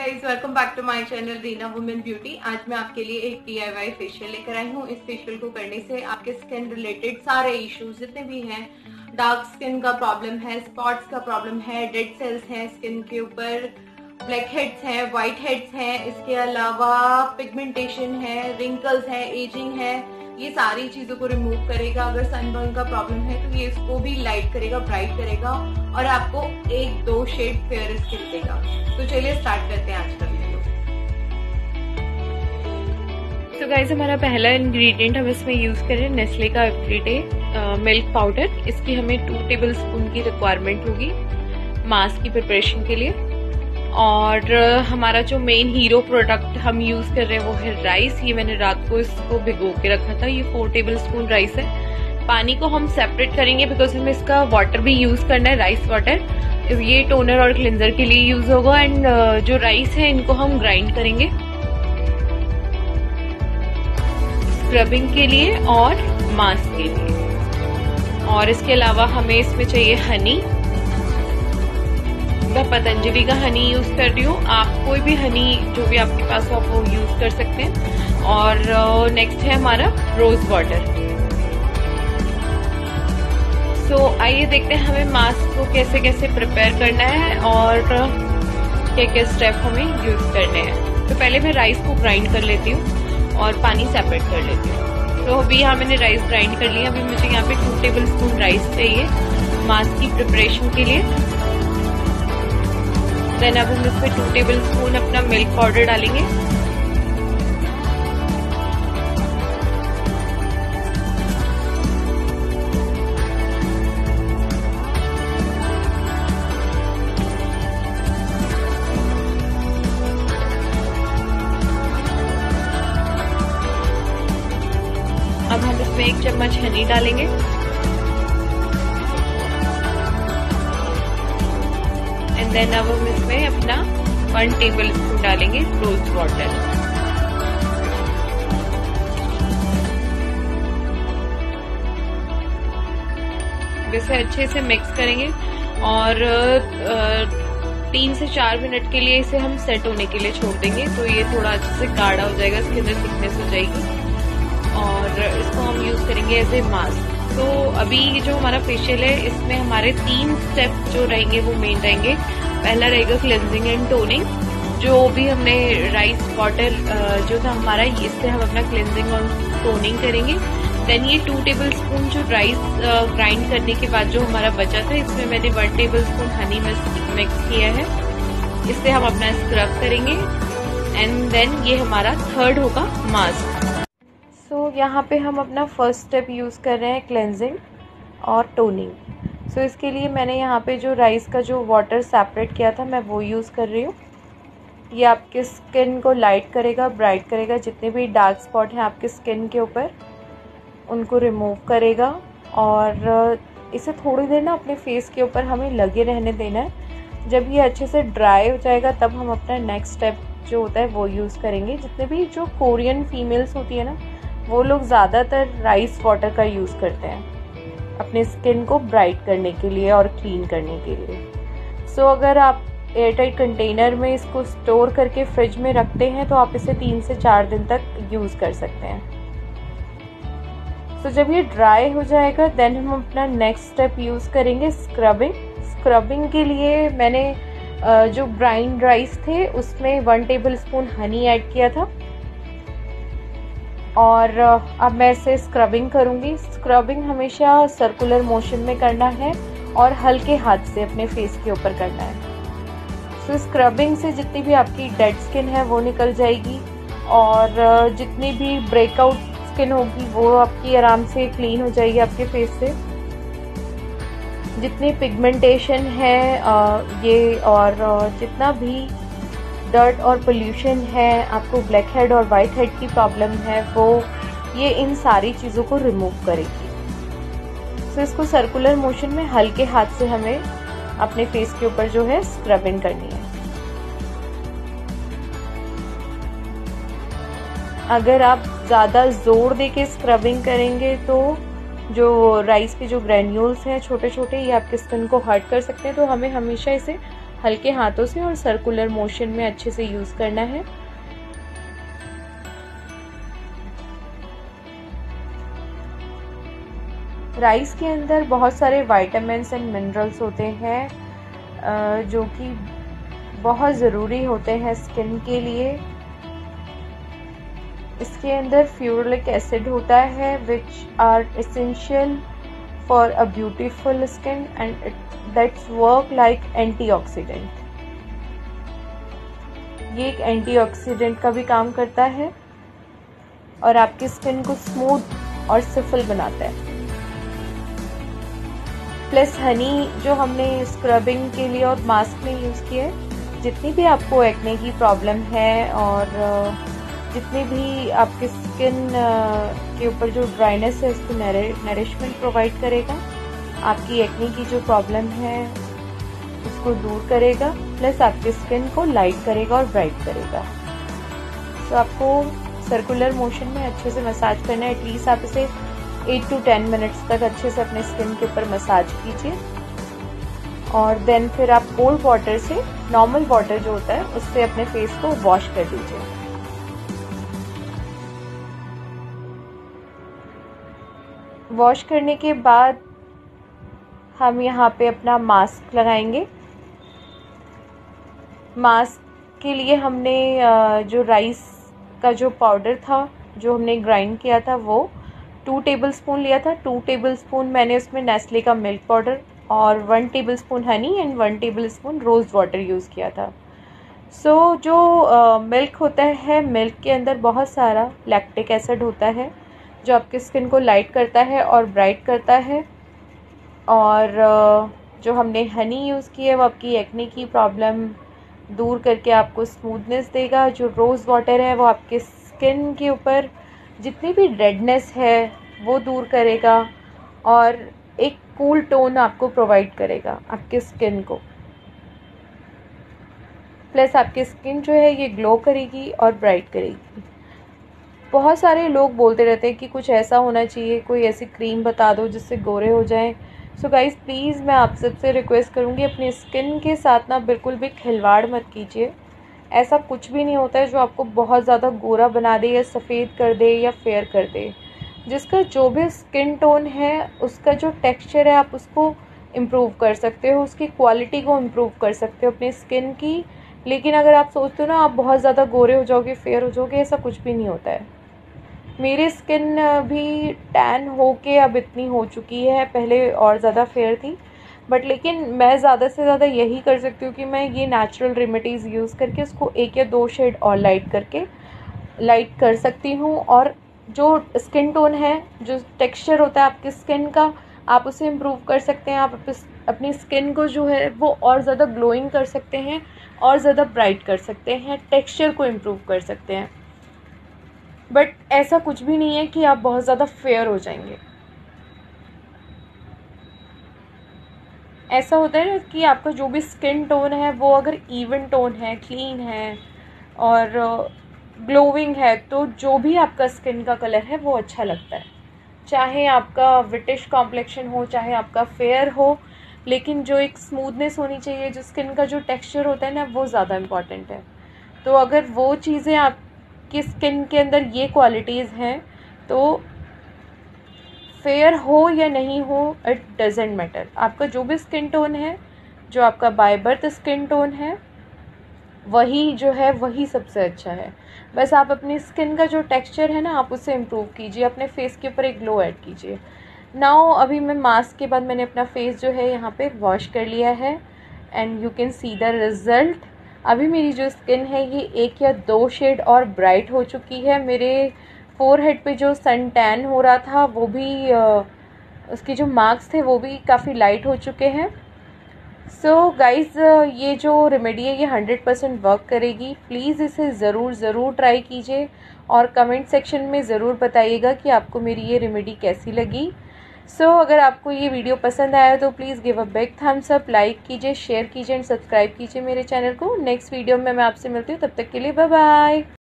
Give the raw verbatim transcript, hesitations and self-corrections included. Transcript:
Guys, welcome back to my channel Reena women beauty. आज मैं आपके लिए एक डीआईवाई फेशियल लेकर आई हूँ। इस फेशियल को करने से आपके स्किन रिलेटेड सारे इश्यूज जितने भी हैं, डार्क स्किन का प्रॉब्लम है, स्पॉट्स का प्रॉब्लम है, डेड सेल्स हैं स्किन के ऊपर, ब्लैक हेड्स हैं, व्हाइट हेड्स हैं, इसके अलावा पिगमेंटेशन है, रिंकल्स है, एजिंग है, ये सारी चीजों को रिमूव करेगा। अगर सनबर्न का प्रॉब्लम है तो ये इसको भी लाइट करेगा, ब्राइट करेगा और आपको एक दो शेड फेयर स्किन देगा। तो चलिए स्टार्ट करते हैं आज का वीडियो। तो गाइस, हमारा पहला इंग्रेडिएंट हम इसमें यूज करें नेस्ले का एवरीडे मिल्क पाउडर। इसकी हमें टू टेबल स्पून की रिक्वायरमेंट होगी मास्क की प्रिपरेशन के लिए। और uh, हमारा जो मेन हीरो प्रोडक्ट हम यूज कर रहे हैं वो है राइस। ये मैंने रात को इसको भिगो के रखा था। ये फोर टेबल स्पून राइस है। पानी को हम सेपरेट करेंगे बिकॉज हमें इसका वाटर भी यूज करना है, राइस वाटर। ये टोनर और क्लिंजर के लिए यूज होगा। एंड uh, जो राइस है इनको हम ग्राइंड करेंगे स्क्रबिंग के लिए और मास्क के लिए। और इसके अलावा हमें इसमें चाहिए हनी। मैं पतंजलि का हनी यूज कर रही हूँ, आप कोई भी हनी जो भी आपके पास हो आप वो यूज कर सकते हैं। और नेक्स्ट है हमारा रोज वाटर। सो आइए देखते हैं हमें मास्क को कैसे कैसे प्रिपेयर करना है और क्या क्या स्टेप हमें यूज करने हैं। तो पहले मैं राइस को ग्राइंड कर लेती हूँ और पानी सेपरेट कर लेती हूँ। तो अभी यहाँ मैंने राइस ग्राइंड कर लिया। अभी मुझे यहाँ पे टू टेबल स्पून राइस चाहिए मास्क की प्रिपरेशन के लिए। देन अब हम इसमें टू टेबल स्पून अपना मिल्क पाउडर डालेंगे। अब हम इसमें एक चम्मच हनी डालेंगे। एंड देन अब हम इसमें अपना वन टेबल स्पून डालेंगे रोज वाटर। इसे अच्छे से मिक्स करेंगे और तीन से चार मिनट के लिए इसे हम सेट होने के लिए छोड़ देंगे। तो ये थोड़ा अच्छे से गाढ़ा हो जाएगा, इसके अंदर थिकनेस हो जाएगी और इसको हम यूज करेंगे एज ए मास्क। तो अभी जो हमारा फेशियल है इसमें हमारे तीन स्टेप जो रहेंगे वो मेन रहेंगे। पहला रहेगा क्लेंजिंग एंड टोनिंग। जो भी हमने राइस वाटर जो था हमारा, इससे हम अपना क्लेंजिंग और टोनिंग करेंगे। देन ये टू टेबल स्पून जो राइस ग्राइंड करने के बाद जो हमारा बचा था, इसमें मैंने one tablespoon honey mix किया है। इससे हम अपना स्क्रब करेंगे एंड देन ये हमारा थर्ड होगा मास्क। सो so, यहाँ पे हम अपना फर्स्ट स्टेप यूज़ कर रहे हैं क्लेंजिंग और टोनिंग। सो so, इसके लिए मैंने यहाँ पे जो राइस का जो वाटर सेपरेट किया था मैं वो यूज़ कर रही हूँ। ये आपके स्किन को लाइट करेगा, ब्राइट करेगा। जितने भी डार्क स्पॉट हैं आपके स्किन के ऊपर उनको रिमूव करेगा। और इसे थोड़ी देर ना अपने फेस के ऊपर हमें लगे रहने देना है। जब ये अच्छे से ड्राई हो जाएगा तब हम अपना नेक्स्ट स्टेप जो होता है वो यूज़ करेंगे। जितने भी जो कोरियन फीमेल्स होती है ना, वो लोग ज़्यादातर राइस वाटर का यूज़ करते हैं अपने स्किन को ब्राइट करने के लिए और क्लीन करने के लिए। सो so, अगर आप एयरटाइट कंटेनर में इसको स्टोर करके फ्रिज में रखते हैं तो आप इसे तीन से चार दिन तक यूज़ कर सकते हैं। सो so, जब ये ड्राई हो जाएगा देन हम अपना नेक्स्ट स्टेप यूज़ करेंगे स्क्रबिंग। स्क्रबिंग के लिए मैंने जो ब्राइंड राइस थे उसमें one tablespoon honey add किया था और अब मैं इसे स्क्रबिंग करूँगी। स्क्रबिंग हमेशा सर्कुलर मोशन में करना है और हल्के हाथ से अपने फेस के ऊपर करना है। सो स्क्रबिंग से जितनी भी आपकी डेड स्किन है वो निकल जाएगी और जितनी भी ब्रेकआउट स्किन होगी वो आपकी आराम से क्लीन हो जाएगी आपके फेस से। जितनी पिगमेंटेशन है ये और जितना भी डर्ट और पोल्यूशन है, आपको ब्लैक हेड और वाइट हेड की प्रॉब्लम है, वो ये इन सारी चीज़ों को रिमूव करेगी। सो इसको सर्कुलर मोशन में हल्के हाथ से हमें अपने फेस के ऊपर जो है स्क्रबिंग करनी है। अगर आप ज़्यादा जोर देके स्क्रबिंग करेंगे तो जो राइस के जो ग्रैन्यूल्स हैं छोटे छोटे, ये आपके स्किन को हर्ट कर सकते हैं। तो हमें हमेशा इसे हल्के हाथों से और सर्कुलर मोशन में अच्छे से यूज करना है। राइस के अंदर बहुत सारे विटामिन्स एंड मिनरल्स होते हैं जो कि बहुत ज़रूरी होते हैं स्किन के लिए। इसके अंदर फ्यूरिक एसिड होता है which are essential for a beautiful skin and that's work like antioxidant. ये एक एंटीऑक्सीडेंट का भी काम करता है और आपकी स्किन को स्मूथ और सफल बनाता है। प्लस हनी जो हमने स्क्रबिंग के लिए और मास्क में यूज़ किया है, जितनी भी आपको एक्ने की प्रॉब्लम है और जितनी भी आपकी स्किन के ऊपर जो ड्राइनेस है उसको नरिशमेंट प्रोवाइड करेगा, आपकी एक्ने की जो प्रॉब्लम है उसको दूर करेगा, प्लस आपकी स्किन को लाइट करेगा और ब्राइट करेगा। तो आपको सर्कुलर मोशन में अच्छे से मसाज करना है। एटलीस्ट आप इसे एट टू टेन मिनट्स तक अच्छे से अपने स्किन के ऊपर मसाज कीजिए और देन फिर आप कोल्ड वाटर से, नॉर्मल वाटर जो होता है उससे अपने फेस को वॉश कर दीजिए। वॉश करने के बाद हम यहाँ पे अपना मास्क लगाएंगे। मास्क के लिए हमने जो राइस का जो पाउडर था जो हमने ग्राइंड किया था वो टू टेबलस्पून लिया था। टू टेबलस्पून मैंने उसमें नेस्ले का मिल्क पाउडर और one tablespoon honey and one tablespoon rose water use किया था। सो so, जो मिल्क होता है, मिल्क के अंदर बहुत सारा लैक्टिक एसिड होता है जो आपकी स्किन को लाइट करता है और ब्राइट करता है। और uh, जो हमने हनी यूज़ की है वो आपकी एक्ने की प्रॉब्लम दूर करके आपको स्मूथनेस देगा। जो रोज़ वाटर है वो आपके स्किन के ऊपर जितनी भी रेडनेस है वो दूर करेगा और एक कूल टोन आपको प्रोवाइड करेगा आपके स्किन को। प्लस आपकी स्किन जो है ये ग्लो करेगी और ब्राइट करेगी। बहुत सारे लोग बोलते रहते हैं कि कुछ ऐसा होना चाहिए, कोई ऐसी क्रीम बता दो जिससे गोरे हो जाएं। सो गाइस प्लीज़ मैं आप सबसे रिक्वेस्ट करूँगी अपनी स्किन के साथ ना बिल्कुल भी खिलवाड़ मत कीजिए। ऐसा कुछ भी नहीं होता है जो आपको बहुत ज़्यादा गोरा बना दे या सफ़ेद कर दे या फेयर कर दे। जिसका जो भी स्किन टोन है उसका जो टेक्सचर है आप उसको इम्प्रूव कर सकते हो, उसकी क्वालिटी को इम्प्रूव कर सकते हो अपनी स्किन की। लेकिन अगर आप सोचते हो ना आप बहुत ज़्यादा गोरे हो जाओगे, फेयर हो जाओगे, ऐसा कुछ भी नहीं होता है। मेरी स्किन भी टैन हो के अब इतनी हो चुकी है, पहले और ज़्यादा फेयर थी, बट लेकिन मैं ज़्यादा से ज़्यादा यही कर सकती हूँ कि मैं ये नेचुरल रेमेडीज़ यूज़ करके उसको एक या दो शेड और लाइट करके लाइट कर सकती हूँ। और जो स्किन टोन है, जो टेक्सचर होता है आपकी स्किन का, आप उसे इम्प्रूव कर सकते हैं। आप अपनी स्किन को जो है वो और ज़्यादा ग्लोइंग कर सकते हैं और ज़्यादा ब्राइट कर सकते हैं, टेक्सचर को इम्प्रूव कर सकते हैं। बट ऐसा कुछ भी नहीं है कि आप बहुत ज़्यादा फेयर हो जाएंगे। ऐसा होता है कि आपका जो भी स्किन टोन है वो अगर इवन टोन है, क्लीन है और ग्लोइंग है, तो जो भी आपका स्किन का कलर है वो अच्छा लगता है। चाहे आपका विटिश कॉम्प्लेक्शन हो, चाहे आपका फेयर हो, लेकिन जो एक स्मूथनेस होनी चाहिए, जो स्किन का जो टेक्सचर होता है ना, वो ज़्यादा इम्पॉर्टेंट है। तो अगर वो चीज़ें आपकी स्किन के अंदर ये क्वालिटीज़ हैं तो फेयर हो या नहीं हो इट डजेंट मैटर। आपका जो भी स्किन टोन है, जो आपका बाय बर्थ स्किन टोन है, वही जो है वही सबसे अच्छा है। बस आप अपनी स्किन का जो टेक्सचर है ना आप उसे इम्प्रूव कीजिए, अपने फेस के ऊपर एक ग्लो ऐड कीजिए। नाउ अभी मैं मास्क के बाद मैंने अपना फेस जो है यहाँ पे वॉश कर लिया है and you can see the result. अभी मेरी जो स्किन है ये एक या दो शेड और ब्राइट हो चुकी है। मेरे फोरहेड पे जो सन टैन हो रहा था वो भी uh, उसके जो मार्क्स थे वो भी काफ़ी लाइट हो चुके हैं। सो so गाइज़ ये जो रेमेडी है ये हंड्रेड परसेंट वर्क करेगी। प्लीज़ इसे ज़रूर ज़रूर ट्राई कीजिए और कमेंट सेक्शन में ज़रूर बताइएगा कि आपको मेरी ये रेमेडी कैसी लगी। सो so, अगर आपको ये वीडियो पसंद आया तो please give a big thumbs up, like कीजिए, शेयर कीजिए एंड सब्सक्राइब कीजिए मेरे चैनल को। नेक्स्ट वीडियो में मैं आपसे मिलती हूँ, तब तक के लिए बाय बाय।